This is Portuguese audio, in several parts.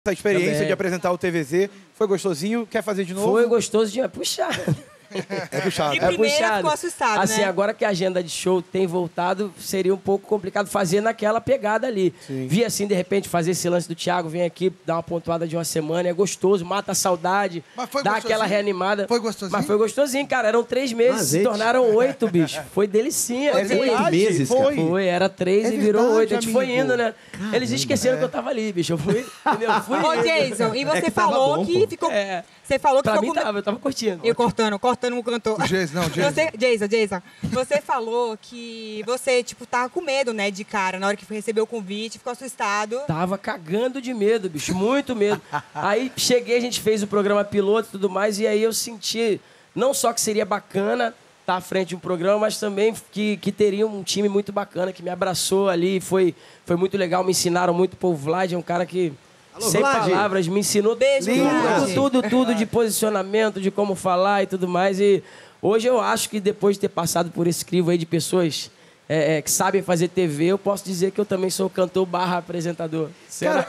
essa experiência Também. de apresentar o TVZ. Foi gostosinho? Quer fazer de novo? Foi gostoso de puxar. É puxado. De primeira ficou assustado, assim, né? agora que a agenda de show tem voltado, seria um pouco complicado fazer naquela pegada ali. Sim. Vi assim, de repente, fazer esse lance do Thiago, vem aqui, dar uma pontuada de uma semana, é gostoso, mata a saudade, Mas foi dá gostosinho? aquela reanimada. Foi gostosinho? Mas foi gostosinho, cara. Eram 3 meses, se Azeite. tornaram 8, bicho. Foi delicinha. É verdade, 8 meses, cara. Foi, era 3 É e virou verdade, 8. A gente foi amigo. indo, né? Eles esqueceram que eu tava ali, bicho. Eu fui, entendeu? Fui Ô, indo. Jason, e você que tava falou bom, que pô. ficou... É. Você falou que Pra ficou mim com... tava, eu tava curtindo. Eu cortando o cantor. Jason, não, Jason. Jason, você falou que você, tipo, tava com medo, né, de cara, na hora que recebeu o convite, ficou assustado. Tava cagando de medo, bicho, muito medo. Aí cheguei, a gente fez o programa piloto e tudo mais, e aí eu senti, não só que seria bacana estar à frente de um programa, mas também que teria um time muito bacana, que me abraçou ali, foi muito legal, me ensinaram muito, pô, o Vlad é um cara que, Alô, sem Vlad. palavras, me ensinou Beijo, Vlad. tudo de posicionamento, de como falar e tudo mais, e hoje eu acho que depois de ter passado por esse crivo aí de pessoas que sabem fazer TV, eu posso dizer que eu também sou cantor / apresentador. Cara,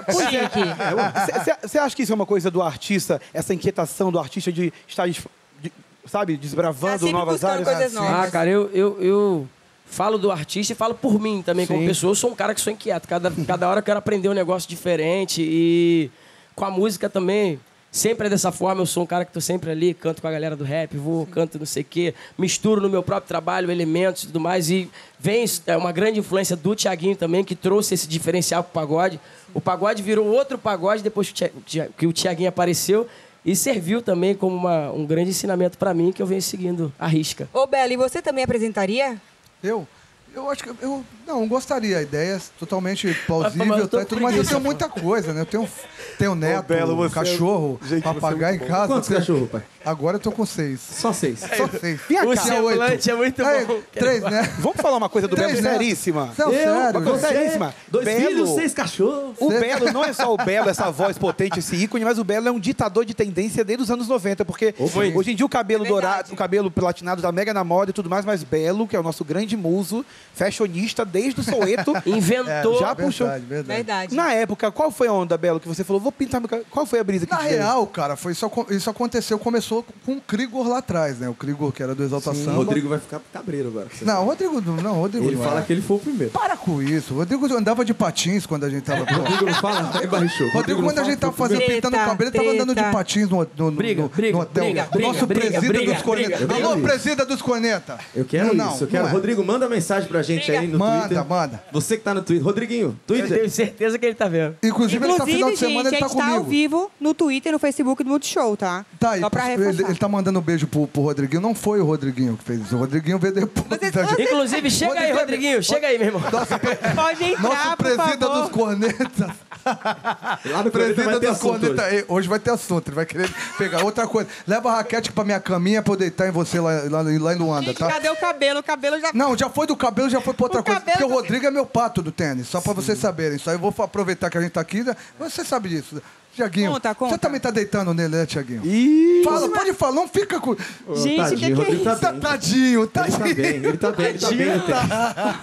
você acha que isso é uma coisa do artista, essa inquietação do artista de estar, sabe, desbravando Tá sempre novas buscando áreas? coisas novas. Ah, cara, eu falo do artista e falo por mim também como Sim. pessoa. Eu sou um cara que sou inquieto. Cada hora eu quero aprender um negócio diferente. E com a música também, sempre é dessa forma. Eu sou um cara que tô sempre ali, canto com a galera do rap, canto não sei o quê, misturo no meu próprio trabalho elementos e tudo mais. E vem uma grande influência do Thiaguinho também, que trouxe esse diferencial pro pagode. O pagode virou outro pagode depois que o Thiaguinho apareceu. E serviu também como um grande ensinamento pra mim, que eu venho seguindo à risca. Ô, Bela, e você também apresentaria? Eu acho que eu não gostaria. A ideia é totalmente Mas plausível, eu tô tá, e tudo, mas eu preguiça, tenho muita coisa, né? Eu tenho neto, Belo, você- cachorro, Gente, papagaio em você é muito casa. Quantos cachorros, pai? Agora eu tô com 6. Só 6. Só 6. O semblante é muito bom. 3, né? Vamos falar uma coisa do Três Belo netos. seríssima? Não, sério. Uma coisa seríssima. 2 Belo- filhos, 6 cachorros. O Belo não é só o Belo, essa voz potente, esse ícone, mas o Belo é um ditador de tendência desde os anos 90, porque hoje em dia o cabelo É verdade. dourado, o cabelo platinado tá mega na moda e tudo mais, mas Belo, que é o nosso grande muso, fashionista desde o Soweto, Inventou. já puxou. Verdade. Verdade. Na época, qual foi a onda, Belo, que você falou, vou pintar meu cabelo? Qual foi a brisa que Na te veio? real, cara, isso aconteceu, começou com o Krigor lá atrás, né? O Krigor, que era do Exalta O Samba. Rodrigo vai ficar cabreiro agora. Não, Rodrigo Ele não fala é. que ele foi o primeiro. Para com isso. O Rodrigo andava de patins quando a gente tava... Rodrigo não fala? É barrichou. Rodrigo, quando a gente tava fazendo, Treta, pintando o cabelo, ele tava andando de treta. patins no hotel. Briga, Nosso presida dos cornetas. briga. Alô, presida dos cornetas. Eu quero Não, isso, eu quero. não é. Rodrigo, manda mensagem pra gente aí no Twitter. Manda. Você que tá no Twitter. Rodriguinho, Eu Twitter. tenho certeza que ele tá vendo. Inclusive, ele tá final de semana, gente, ele a tá gente tá ao comigo. vivo no Twitter e no Facebook do Multishow, tá? Tá aí, Só pra reforçar. ele tá mandando um beijo pro Rodriguinho. Não foi o Rodriguinho que fez isso. O Rodriguinho veio depois da gente. Inclusive, chega aí, Rodriguinho. Chega aí, meu irmão. Pode entrar, Nosso por presida favor. dos cornetas. Lá no Twitter Presida vai ter dos assunto hoje. cornetas. Hoje vai ter assunto. Ele vai querer pegar outra coisa. Leva a raquete pra minha caminha pra eu deitar em você lá em Luanda, Gente, tá? cadê o cabelo? O cabelo já... Não, já foi do cabelo, já foi pra outra O coisa. cabelo Porque o tá- Rodrigo é meu pato do tênis, só pra vocês saberem. Só eu vou aproveitar que a gente tá aqui. Né? Você sabe disso. Tiaguinho, Conta. você também tá deitando nele, né, Tiaguinho? Ih, Fala, pode falar, não fica com... Ô, Gente, tadinho, que é Rodrigo tá Tá, bem. tadinho, Ele tá bem, ele tá bem, ele tá bem no tênis.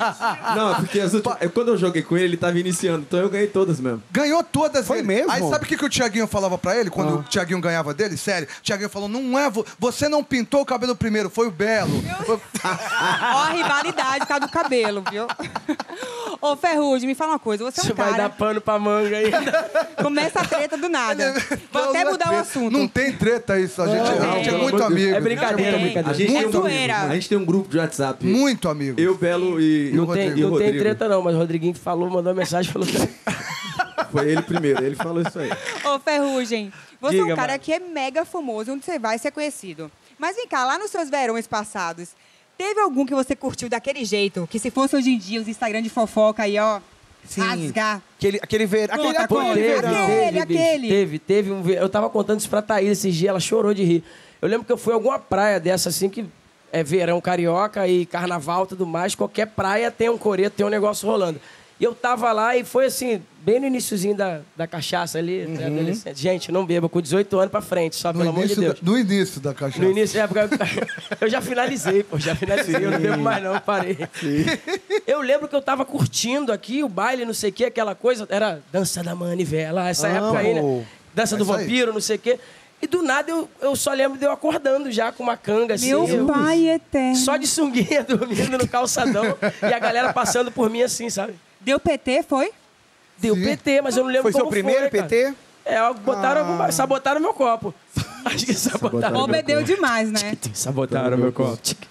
Não, porque quando eu joguei com ele tava iniciando, então eu ganhei todas mesmo. Ganhou todas. Foi ele. mesmo? Aí sabe o que o Tiaguinho falava pra ele quando o Tiaguinho ganhava dele? Sério, o Tiaguinho falou, não é... Você não pintou o cabelo primeiro, foi o Belo. Ó a rivalidade por causa do cabelo, viu? Ô, Ferrugem, me fala uma coisa. Você é Você um vai dar cara... pano pra manga aí. Começa a treta do nada. Vou até mudar o assunto. Não tem treta isso, a gente é pelo muito amor de Deus. amigo. É brincadeira, Tem. brincadeira. A gente, tem É um zoeira. grupo, a gente tem um grupo de WhatsApp. Muito amigo. Eu, Belo e Não o tem, Rodrigo. não tem treta não, mas o Rodriguinho que falou, mandou uma mensagem, falou... Foi ele primeiro, ele falou isso aí. Ô, Ferrugem, você é um Diga, cara mano. que é mega famoso, onde você vai ser conhecido. Mas vem cá, lá nos seus verões passados, teve algum que você curtiu daquele jeito? Que se fosse hoje em dia, os Instagram de fofoca aí, ó, rasgar. aquele verão. Conta, Pô, conta. teve, Aquele. bicho, teve um... Eu tava contando isso pra Thaís esses dias, ela chorou de rir. Eu lembro que eu fui a alguma praia dessa, assim, que é verão carioca e carnaval e tudo mais, qualquer praia tem um coreto, tem um negócio rolando. E eu tava lá e foi assim, bem no iniciozinho da cachaça ali, adolescente. Gente, não beba, com 18 anos pra frente, só pelo amor de Deus. No início da cachaça. No início, eu já finalizei, pô, eu não bebo mais não, parei. Eu lembro que eu tava curtindo aqui o baile, não sei o que, aquela coisa, era dança da manivela, essa época aí, né? Dança do vampiro, não sei o quê. E do nada eu só lembro de eu acordando já com uma canga assim. Meu pai eterno. Só de sunguinha, dormindo no calçadão e a galera passando por mim assim, sabe? Deu PT, foi? Deu Sim. PT, mas eu não lembro Foi como seu primeiro cara. PT? É, sabotaram meu copo. Acho que sabotaram. Obedeu demais, né? Sabotaram meu copo.